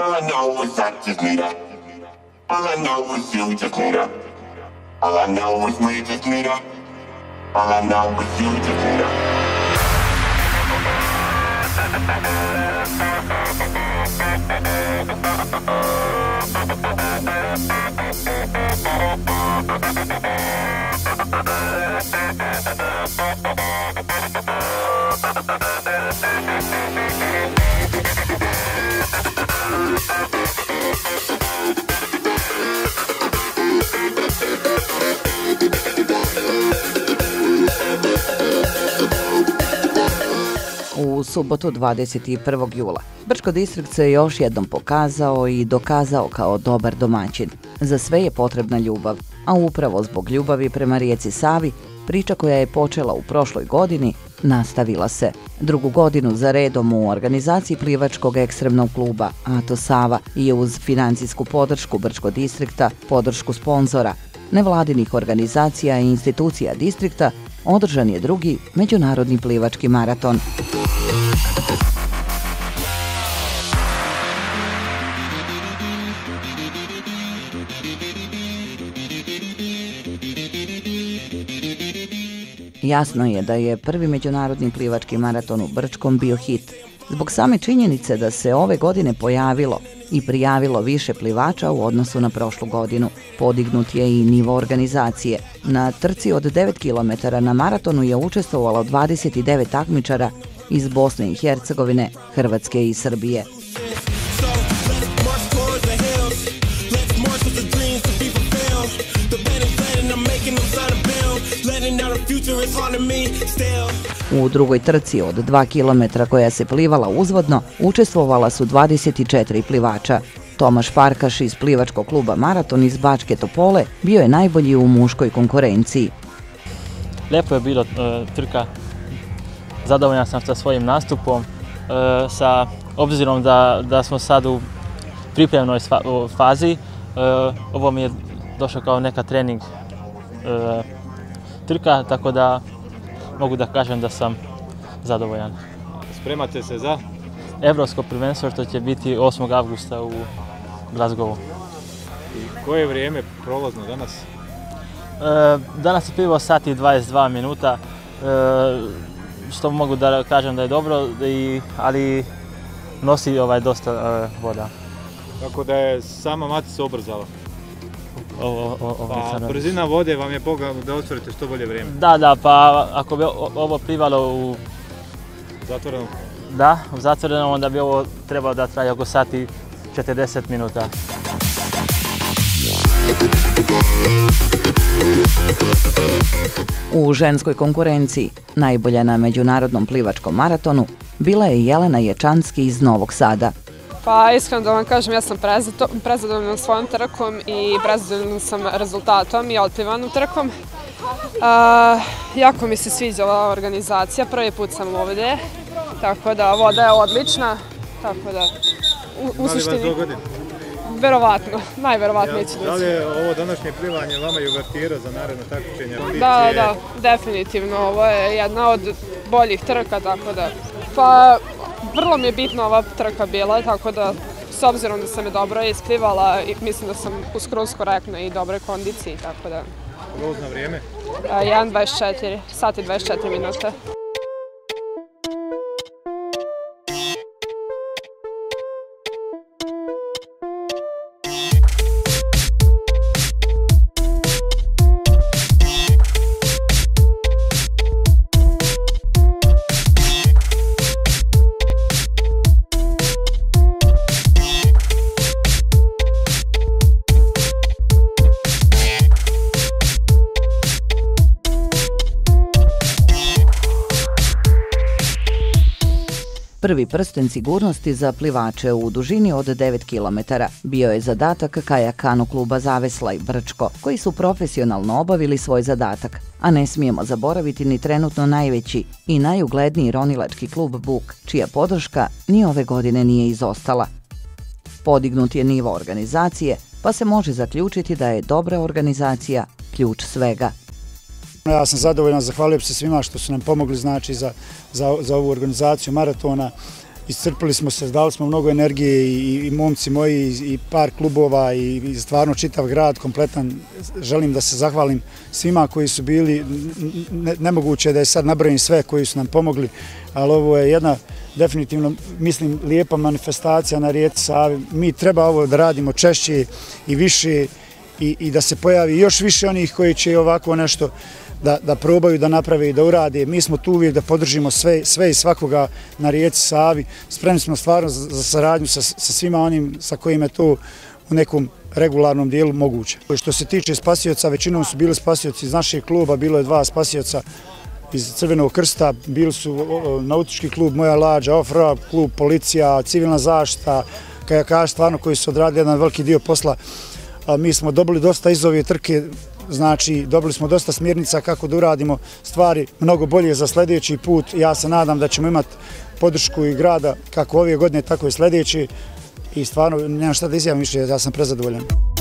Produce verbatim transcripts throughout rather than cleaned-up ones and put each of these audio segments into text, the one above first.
All I know is I just need her. All I know is you just need her. All I know is we just need her. All I know is you just need her. U subotu dvadeset prvog jula Brčko Distrikt se još jednom pokazao i dokazao kao dobar domaćin. Za sve je potrebna ljubav, a upravo zbog ljubavi prema rijeci Savi, priča koja je počela u prošloj godini nastavila se. Drugu godinu za redom u organizaciji plivačkog ekstremnog kluba Ato Sava je uz financijsku podršku Brčko Distrikta, podršku sponzora, nevladinih organizacija i institucija distrikta, održan je drugi međunarodni plivački maraton. Jasno je da je prvi međunarodni plivački maraton u Brčkom bio hit. Zbog same činjenice da se ove godine pojavilo i prijavilo više plivača u odnosu na prošlu godinu. Podignut je i nivo organizacije. Na trci od devet kilometara na maratonu je učestvovalo dvadeset devet takmičara iz Bosne i Hercegovine, Hrvatske i Srbije. U drugoj trci od dva kilometra koja se plivala uzvodno učestvovala su dvadeset četiri plivača. Tomaš Farkaš iz plivačkog kluba Maraton iz Bačke Topole bio je najbolji u muškoj konkurenciji. Lepo je bilo trka, zadovoljan sam sa svojim nastupom, sa obzirom da, da smo sad u pripremnoj fazi, ovo mi je došao kao neka trening trka, tako da mogu da kažem da sam zadovoljan. Spremate se za? Evropsko prvenstvo što će biti osmog avgusta u Glasgowu. I koje je vrijeme prolazno danas? E, danas je plivao sat i dvadeset dva minuta, e, što mogu da kažem da je dobro, i, ali nosi ovaj dosta e, voda. Tako da je sama matica obrzala? O, o, o, pa brzina vode vam je pomogla da ostvarite što bolje vrijeme? Da, da, pa ako bi ovo plivalo u zatvorenom? Da, u zatvorenom, onda bi ovo trebalo da traje oko sati četrdeset minuta. U ženskoj konkurenciji, najbolja na međunarodnom plivačkom maratonu, bila je Jelena Ječanski iz Novog Sada. Pa iskreno da vam kažem, ja sam prezadovoljna svojom trkom i prezadovoljna sam rezultatom i otplivanom trkom. Uh, jako mi se sviđa ova organizacija, prvi put sam ovdje, tako da voda je odlična, tako da u, u suštini... Da li vas dogodi? Verovatno, najverovatnije će doći. Da li je ovo današnje plivanje vama i uvertira za naredno takmičenje? Da, da, definitivno, ovo je jedna od boljih trka, tako da... Pa, vrlo mi je bitna ova trka bila, tako da s obzirom da sam je dobro isplivala, mislim da sam u skroz korektnoj i dobroj kondiciji, tako da... Vozno vrijeme? jedan dvadeset četiri, sat i dvadeset četiri minute. Prvi prsten sigurnosti za plivače u dužini od devet kilometara bio je zadatak Kajak Kano kluba Zavesla i Brčko, koji su profesionalno obavili svoj zadatak, a ne smijemo zaboraviti ni trenutno najveći i najugledniji ronilački klub Buk, čija podrška ni ove godine nije izostala. Podignut je nivo organizacije, pa se može zaključiti da je dobra organizacija ključ svega. Ja sam zadovoljan, zahvalio bih se svima što su nam pomogli znači, za, za, za ovu organizaciju maratona. iscrpili smo se, dali smo mnogo energije i, i momci moji i, i par klubova i, i stvarno čitav grad kompletan. Želim da se zahvalim svima koji su bili, ne, nemoguće da je sad nabrojim sve koji su nam pomogli, ali ovo je jedna definitivno, mislim, lijepa manifestacija na rijeci Savi. Mi treba ovo da radimo češće i više i, i da se pojavi još više onih koji će ovako nešto Da, da probaju da naprave i da urade. Mi smo tu uvijek da podržimo sve, sve i svakoga na rijeci Savi. Spremni smo stvarno za, za saradnju sa, sa svima onim sa kojima je to u nekom regularnom dijelu moguće. Što se tiče spasioca, većinom su bili spasioci iz našeg kluba, bilo je dva spasioca iz Crvenog krsta, bili su o, nautički klub Moja lađa, Ofra, klub Policija, civilna zaštita, kajakaši stvarno koji su odradili jedan veliki dio posla. A mi smo dobili dosta iz ove trke, znači dobili smo dosta smjernica kako da uradimo stvari mnogo bolje za sljedeći put. Ja se nadam da ćemo imati podršku i grada kako ove godine, tako i sljedeći i stvarno nemam šta da izjavim više, ja sam prezadovoljan.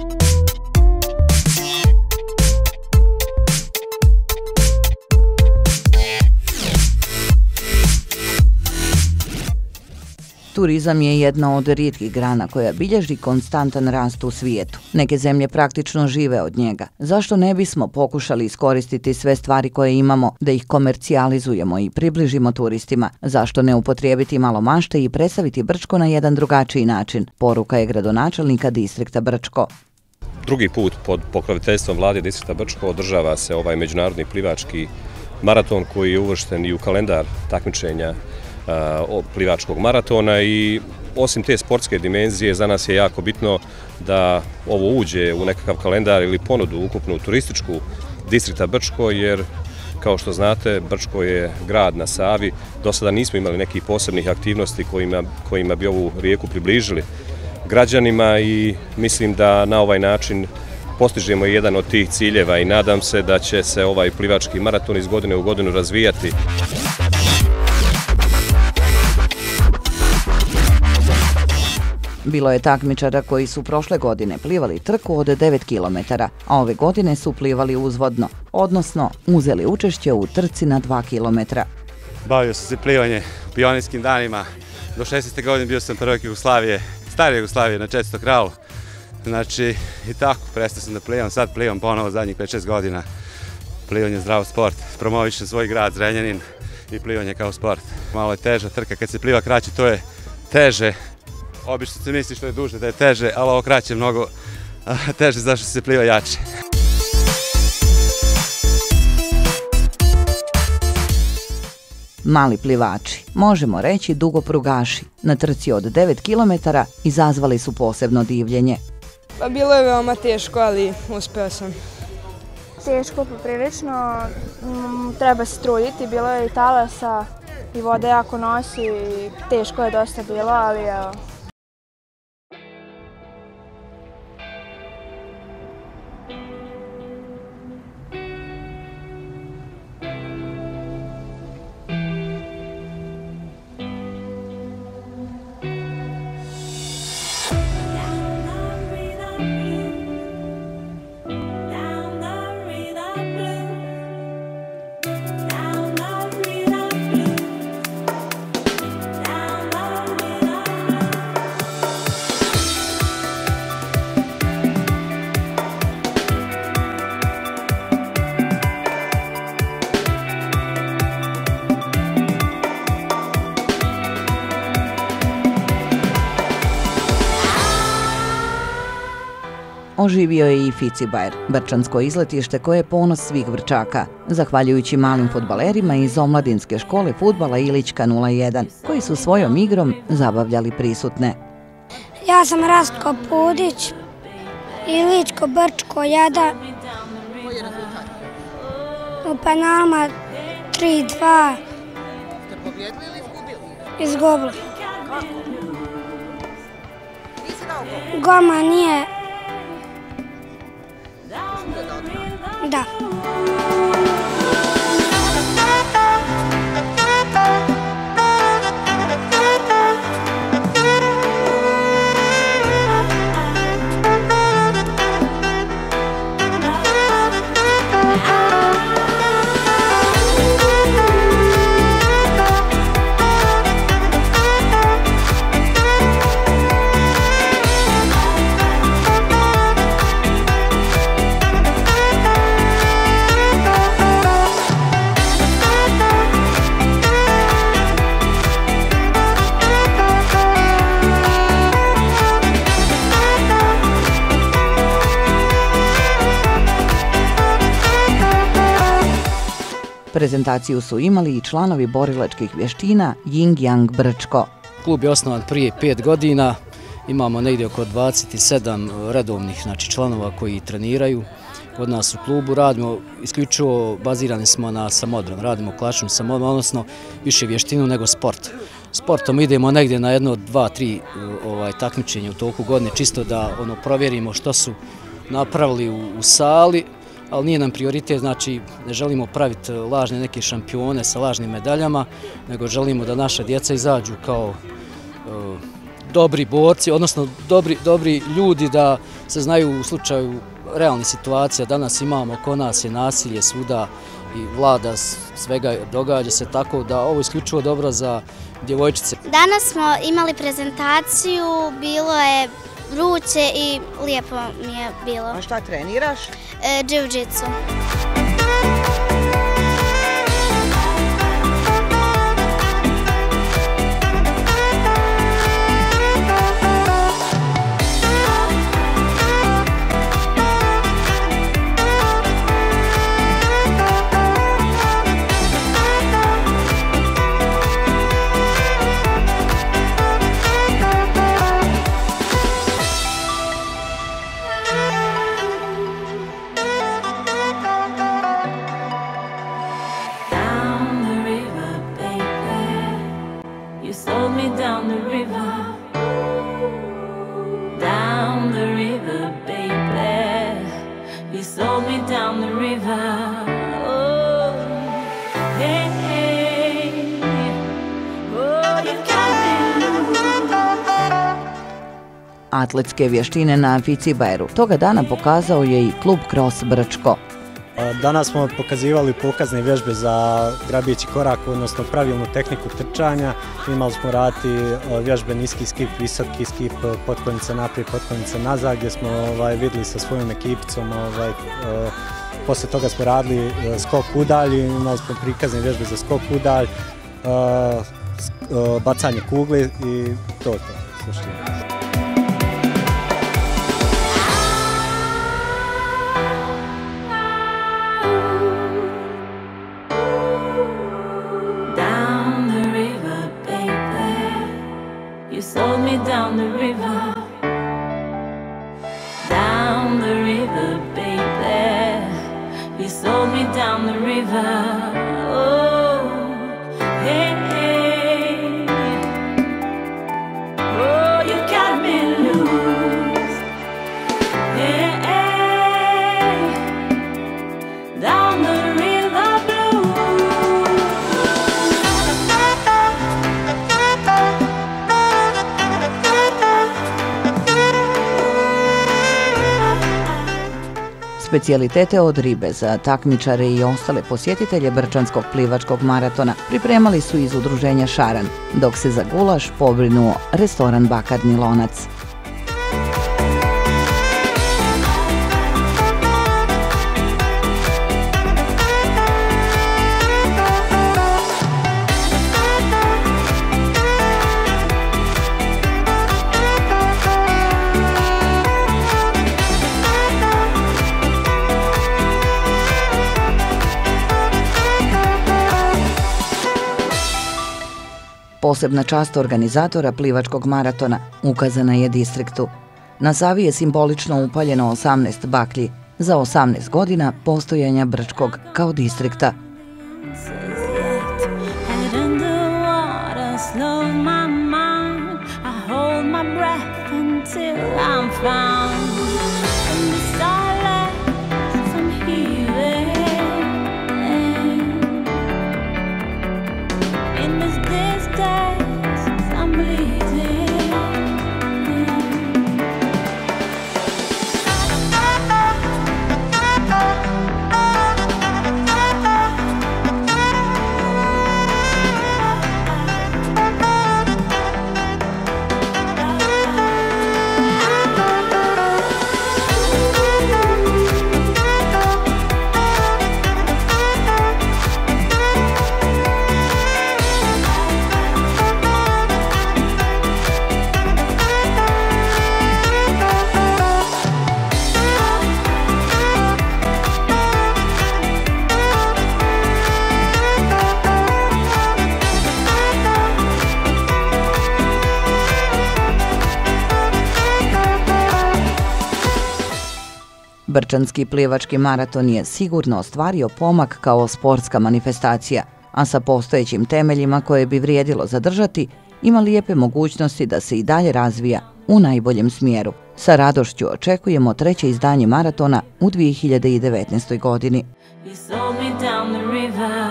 Turizam je jedna od rijetkih grana koja bilježi konstantan rast u svijetu. Neke zemlje praktično žive od njega. Zašto ne bismo pokušali iskoristiti sve stvari koje imamo, da ih komercijalizujemo i približimo turistima? Zašto ne upotrijebiti malo mašte i predstaviti Brčko na jedan drugačiji način? Poruka je gradonačelnika distrikta Brčko. Drugi put pod pokroviteljstvom vlade distrikta Brčko održava se ovaj međunarodni plivački maraton koji je uvršten i u kalendar takmičenja plivačkog maratona i osim te sportske dimenzije za nas je jako bitno da ovo uđe u nekakav kalendar ili ponudu ukupnu turističku distrikta Brčko, jer kao što znate Brčko je grad na Savi, do sada nismo imali nekih posebnih aktivnosti kojima, kojima bi ovu rijeku približili građanima i mislim da na ovaj način postižemo jedan od tih ciljeva i nadam se da će se ovaj plivački maraton iz godine u godinu razvijati. Bilo je takmičara koji su prošle godine plivali trku od devet kilometara, a ove godine su plivali uzvodno, odnosno uzeli učešće u trci na dva kilometra. Bavio sam se plivanje u pionirskim danima. Do šesnaeste godine bio sam prvak Jugoslavije, stare Jugoslavije na četvrtom kralu. Znači i tako, prestao sam da plivam, sad plivam ponovo zadnjih pet šest godina. Plivanje je zdrav sport, promovišem svoj grad Zrenjanin i plivanje kao sport. Malo je teža trka, kad se pliva kraće to je teže. Obično se misli što je duže da je teže, ali ovo kraće je mnogo teže zašto se pliva jače. Mali plivači, možemo reći dugoprugaši, na trci od devet kilometara izazvali su posebno divljenje. Pa bilo je veoma teško, ali uspeo sam. Teško poprilično, treba se truditi, bilo je i talasa i voda jako nosi i teško je dosta bilo, ali evo. Oživio je i Ficibajer, brčansko izletište koje je ponos svih Brčaka, zahvaljujući malim fudbalerima iz omladinske škole fudbala Ilićka nula jedan, koji su svojom igrom zabavljali prisutne. Ja sam Rastko Pudić, Ilićko Brčko jedan. Koji je rezultat? U penalima tri dva. Ste pobjedili ili izgubili? Izgubili. Kako? Nisi dao gol? Golman nije. Da. Prezentaciju su imali i članovi borilačkih vještina Ying Yang Brčko. Klub je osnovan prije pet godina, imamo negdje oko dvadeset sedam redovnih znači, članova koji treniraju. Kod nas u klubu radimo, isključivo bazirani smo na samodran, radimo klasičnu samodran, odnosno više vještinu nego sport. Sportom idemo negdje na jedno, dva, tri ovaj, takmičenja u toku godine, čisto da ono, provjerimo što su napravili u, u sali, ali nije nam prioritet, znači ne želimo praviti lažne neke šampione sa lažnim medaljama, nego želimo da naša djeca izađu kao uh, dobri borci, odnosno dobri, dobri ljudi da se znaju u slučaju realnih situacija. Danas imamo, oko nas je nasilje svuda i vlada svega, događa se tako da ovo je isključivo dobro za djevojčice. Danas smo imali prezentaciju, bilo je vruće i lijepo mi je bilo. A šta treniraš? E, Jiu-jitsu. Atletske vještine na Ficibajeru toga dana pokazao je i klub Cross Brčko. Danas smo pokazivali pokazne vježbe za grabijeći korak, odnosno pravilnu tehniku trčanja. Imali smo raditi vježbe niski skip, visoki skip, potkoljnica naprijed, potkoljnica nazad, gdje smo ovaj, vidjeli sa svojom ekipicom. Ovaj, Poslije toga smo radili skok udalj, imali smo prikazne vježbe za skok udalj, bacanje kugle i to je to. Slušajte. Down the river, down the river, baby. You sold me down the river. Oh, hey, hey. Oh, you got me loose. Hey, hey. Down the river blue. Specijalitete od ribe za takmičare i ostale posjetitelje Brčanskog plivačkog maratona pripremali su iz udruženja Šaran, dok se za gulaš pobrinuo restoran Bakarni lonac. Posebna čast organizatora plivačkog maratona ukazana je distriktu. Na Savi je simbolično upaljeno osamnaest baklji za osamnaest godina postojanja Brčkog kao distrikta. Brčanski plivački maraton je sigurno ostvario pomak kao sportska manifestacija, a sa postojećim temeljima koje bi vrijedilo zadržati, ima lijepe mogućnosti da se i dalje razvija u najboljem smjeru. Sa radošću očekujemo treće izdanje maratona u dvije hiljade devetnaestoj godini. You sold me down the river.